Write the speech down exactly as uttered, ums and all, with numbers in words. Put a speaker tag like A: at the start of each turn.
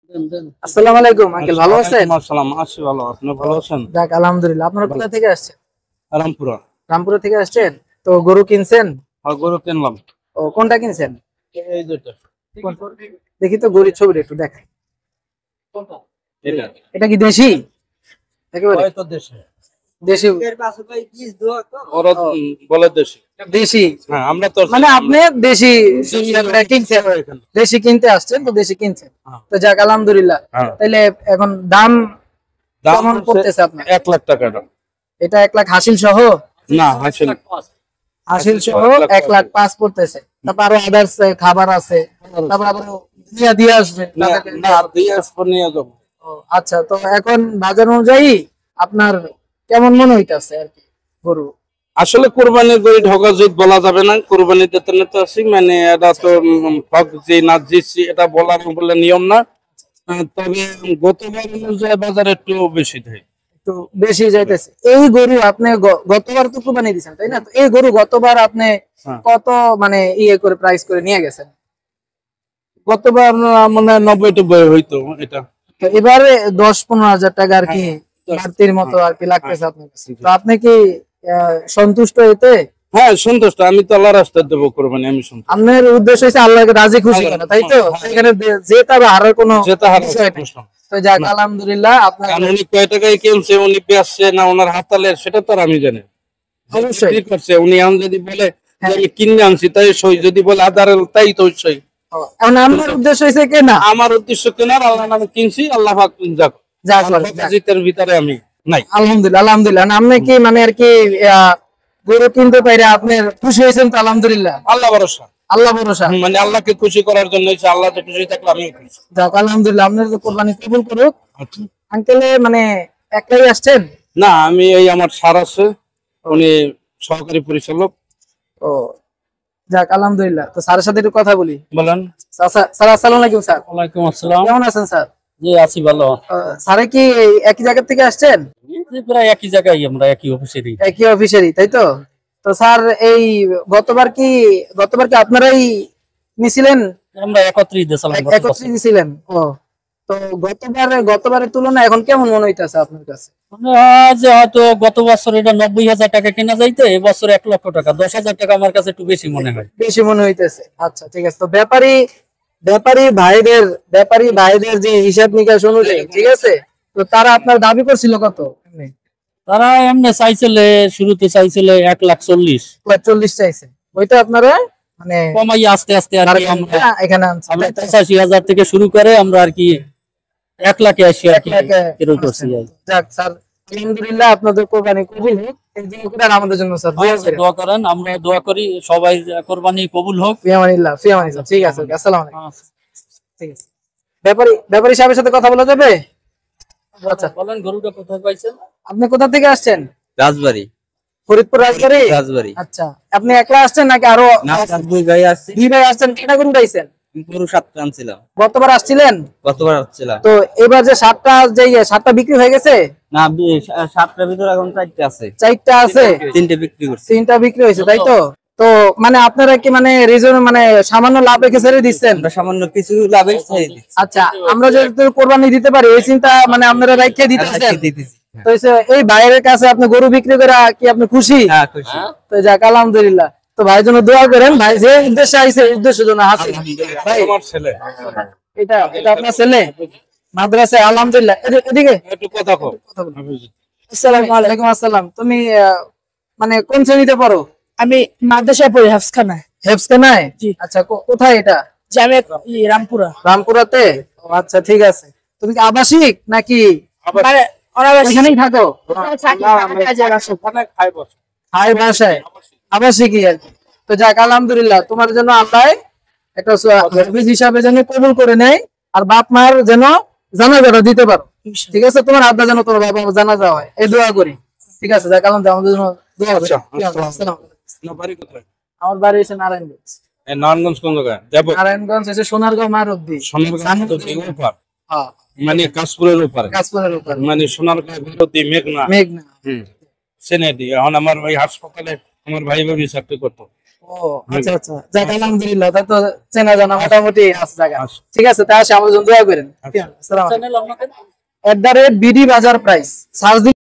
A: আসসালামু আলাইকুম আঙ্কেল, ভালো আছেন?
B: আসসালাম, আছি ভালো। আপনি ভালো আছেন?
A: যাক আলহামদুলিল্লাহ। আপনারা কোথা থেকে আসছেন?
B: রামপুরা।
A: রামপুরা থেকে আসছেন? তো গরু কিনছেন?
B: আর গরু কিনলাম
A: ও কোনটা কিনছেন?
B: এই দুটো।
A: দেখি তো গরুর ছবিটা একটু দেখ।
B: এটা
A: এটা কি দেশি? একেবারে
B: হয়তো দেশে।
A: দেশি।
B: ওরা বলে দেশি।
A: দেশি
B: হ্যাঁ, আমরা তো
A: মানে আপনি দেশি কিনছেন, দেশি কিনতে আসছেন তো দেশি কিনছেন। তো যাক আলহামদুলিল্লাহ। তাইলে এখন দাম কেমন পড়তেছে আপনার?
B: এক লাখ টাকা।
A: এটা এক লাখ হাসিল সহ?
B: না, হাসিল
A: হাসিল সহ এক লাখ পাঁচ পড়তেছে। তারপর আরো আদার্স খাবার আছে, তারপর আবার নিয়ে দিয়ে আসবেন।
B: না, দিয়ে আসবো, নিয়ে যাবো।
A: আচ্ছা, তো এখন বাজার অনুযায়ী আপনার কেমন মনে হইতাছে আর কি গরু?
B: আসলে কোরবানির গরু ঢোকা জিত বলা যাবে না। কোরবানি দিতে নিতে আসি, মানে এটা তো ঠক যে না জিতছি এটা বলার বলে নিয়ম না। তবে গতবার অনুযায়ী বাজার একটু বেশি দেয়,
A: একটু বেশি যাইতেছে। এই গরু আপনি গতবার তো কোরবানি দিয়েছেন তাই না? তো এই গরু গতবার আপনি কত মানে ইয়ে করে প্রাইস করে নিয়ে গেছেন?
B: গতবার মানে নব্বই টব্বই হইতো এটা।
A: তো এবারে দশ পনেরো হাজার টাকা আর কি বাড়তির মতো আর কি লাগতেছে আপনার কাছে। তো আপনি কি সন্তুষ্ট এতে?
B: হ্যাঁ, সন্তুষ্ট। আমি তো আল্লাহর রাস্তায় দেবো কোরবানি, আমি সন্তুষ্ট।
A: আপনার উদ্দেশ্য হচ্ছে আল্লাহকে রাজি খুশি করা, তাই তো? এখানে জেতা বা হারার কোনো বিষয় নেই। তো যাক আলহামদুলিল্লাহ। আপনার
B: উনি কয় টাকায় কিনছে, উনি বেচছে না ওনার হাতালে, সেটা তো আর আমি জানি। অবশ্যই করছে উনি। এখন যদি বলে আমি কিনে আনছি তাই সই, যদি বলে আদার তাই তো সই।
A: এখন আমার উদ্দেশ্য হচ্ছে কেনা।
B: আমার উদ্দেশ্য কেনার, আল্লাহ নামে কিনছি, আল্লাহ পাক যাক
A: যা করে
B: জিতের ভিতরে আমি নাই।
A: আলহামদুলিল্লাহ আলহামদুলিল্লাহ। আপনি কি মানে আর কি গরু কিনতে পাইরে আপনার খুশি হয়েছেন? তো আলহামদুলিল্লাহ,
B: আল্লাহ ভরসা।
A: আল্লাহ ভরসা,
B: মানে আল্লাহকে খুশি করার জন্য হচ্ছে। আল্লাহ তো খুশি থাকলে আমি খুশি।
A: যাক আলহামদুলিল্লাহ। আপনার কোরবানি কবুল করুক। আঙ্কেল মানে একলাই আসছেন?
B: না, আমি এই আমার স্যার আছে, উনি সহকারী পরিচালক।
A: ও যাক আলহামদুলিল্লাহ। তো স্যারের সাথে একটু কথা বলি।
B: বলেন।
A: স্যার আসসালামু আলাইকুম। স্যার
B: ওয়ালাইকুম আসসালাম।
A: কেমন আছেন স্যার?
B: জি আছি ভালো।
A: স্যার কি একই জায়গা থেকে আসছেন?
B: প্রায় একই জায়গায়, আমরা একই অফিসেরই।
A: একই অফিসেরই, তাই তো? তো স্যার এই গতবার কি গতবার কি আপনারাই নিছিলেন?
B: আমরা একত্রিত দিয়েছিলাম।
A: একত্রিত দিছিলেন। ও তো গতবারে গতবারের তুলনায় এখন কেমন মনে হইতাছে আপনার কাছে?
B: যে হয়তো গত বছর এটা নব্বই হাজার টাকা কেনা যাইতে, এই বছর এক লক্ষ টাকা, দশ হাজার টাকা আমার কাছে একটু বেশি মনে হয়।
A: বেশি মনে হইতেছে। আচ্ছা ঠিক আছে। তো ব্যাপারী ব্যাপারী ভাইদের ব্যাপারী ভাইদের যে হিসাব নিকাশ অনুযায়ী, ঠিক আছে, তো তারা আপনার দাবি করছিল কত?
B: তারা এমনি চাইছিল, শুরুতে চাইছিল এক লাখ চল্লিশ
A: চল্লিশ চাইছে। ওইটা আপনারা মানে
B: কমাই আস্তে আস্তে আর কি আমরা
A: এখানে
B: আমরা পঁচাশি হাজার থেকে শুরু করে আমরা আর কি এক লাখে আসি আর কি শুরু করছি।
A: যাক স্যার আলহামদুলিল্লাহ, আপনাদের কোরবানি কবুল হোক। আমাদের জন্য স্যার
B: দোয়া করেন, আমরা দোয়া করি সবাই কোরবানি কবুল হোক।
A: ফিয়ামানিল্লাহ ফিয়ামানিল্লাহ। ঠিক আছে, আসসালামু আলাইকুম। ঠিক আছে। ব্যাপারী ব্যাপারী সাহেবের সাথে কথা বলা যাবে? আচ্ছা
B: বলেন, গরুটা কোথায় পাইছেন?
A: আপনি কোথা থেকে আসছেন?
C: রাজবাড়ী।
A: ফরিদপুর রাজবাড়ী?
C: রাজবাড়ী।
A: আচ্ছা, আপনি একলা আসছেন নাকি আরো
C: দুই ভাই আসছে?
A: দুই ভাই আসছেন। কেনা গরু পাইছেন?
C: গরু সাতটা আনছিলাম।
A: গতবার আসছিলেন?
C: গতবার আসছিলাম।
A: তো এবার যে সাতটা যে সাতটা বিক্রি হয়ে গেছে?
C: না, সাতটার ভিতরে এখন চারটা আছে।
A: চারটা আছে?
C: তিনটা বিক্রি করছি।
A: তিনটা বিক্রি হয়েছে, তাই তো? তো মানে আপনারা কি মানে রিজন মানে সামান্য লাভ রেখে ছেড়ে দিচ্ছেন?
C: আমরা সামান্য কিছু লাভে ছেড়ে দিচ্ছি।
A: আচ্ছা, আমরা যদি কোরবানি দিতে পারি এই চিন্তা মানে আপনারা রেখে দিতেছেন। তো এই ভাইয়ের কাছে আপনি গরু বিক্রি করে কি আপনি খুশি?
C: হ্যাঁ খুশি।
A: তো যাক আলহামদুলিল্লাহ। তো ভাইয়ের জন্য দোয়া করেন। ভাই যে উদ্দেশ্যে আইছে উদ্দেশ্য জন্য হাসি। ভাই
B: আমার ছেলে
A: এটা এটা আপনার ছেলে মাদ্রাসায়? আলহামদুলিল্লাহ। এদিকে
B: একটু কথা কও।
A: আসসালামু আলাইকুম। আসসালাম। তুমি মানে কোন শ্রেণীতে পড়ো?
D: আমি মাদ্রাসায় পড়ি, হেফসখানায়।
A: হেফসখানায়? আচ্ছা, কোথায় এটা?
D: জামে রামপুরা।
A: রামপুরাতে? আচ্ছা ঠিক আছে। তুমি কি আবাসিক নাকি
D: মানে
A: এখানেই থাকো? হাই বাসায় আবাসিকই আর কি। তো যাক আলহামদুলিল্লাহ, তোমার জন্য আল্লাহ একটা হাফেজ হিসাবে যেন কবুল করে নেয়, আর বাপ মায়ের যেন জানাজাটা দিতে পারো। ঠিক আছে? তোমার আব্বা যেন তোমার বাবা জানাজা হয়, এই দোয়া করি। ঠিক আছে? যাক আলহামদুলিল্লাহ, আমাদের জন্য দোয়া করি। আমার বাড়ি হচ্ছে নারায়ণগঞ্জ।
B: নারায়ণগঞ্জ কোন জায়গায়?
A: নারায়ণগঞ্জ হচ্ছে সোনারগাঁও মারুদ্দি।
B: হ্যাঁ, মানে কাশপুরের উপরে।
A: কাশপুরের উপরে
B: মানে সোনারগাঁও বিরতি মেঘনা।
A: মেঘনা।
B: হুম, সেনেদি। এখন আমার ওই হাসপাতালে আমার ভাই ভাবি চাকরি করতো।
A: ও আচ্ছা আচ্ছা যাক আলহামদুলিল্লাহ তা তো চেনা জানা মোটামুটি আছে জায়গা ঠিক আছে তাই আসে আমার জন্য দোয়া করেন আসসালামু আলাইকুম এট দ্য রেট বিডি বাজার প্রাইস সার্চ